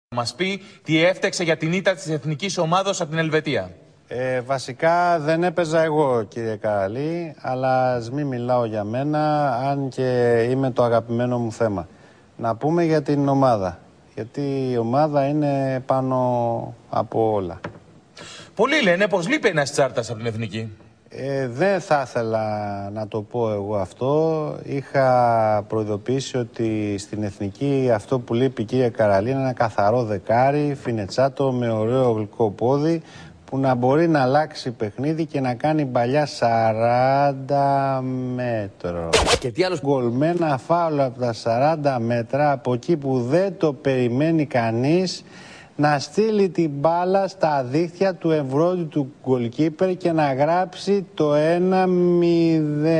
Μας πει τι έφταξε για την ήττα της εθνικής ομάδος από την Ελβετία. Βασικά δεν έπαιζα εγώ, κύριε Καραλή, αλλά ας μην μιλάω για μένα, αν και είμαι το αγαπημένο μου θέμα. Να πούμε για την ομάδα, γιατί η ομάδα είναι πάνω από όλα. Πολλοί λένε πως λείπει ένας Τσάρτας από την εθνική. Δεν θα ήθελα να το πω εγώ αυτό. Είχα προειδοποιήσει ότι στην εθνική αυτό που λείπει, κύριε Καραλή, είναι ένα καθαρό δεκάρι, φινετσάτο με ωραίο γλυκό πόδι, που να μπορεί να αλλάξει παιχνίδι και να κάνει παλιά 40 μέτρων. Και τι άλλο. Γκολμένα φάουλα από τα 40 μέτρα, από εκεί που δεν το περιμένει κανείς, να στείλει την μπάλα στα δίχτυα του ευρώντιου του γκολκίπερ και να γράψει το 1-0.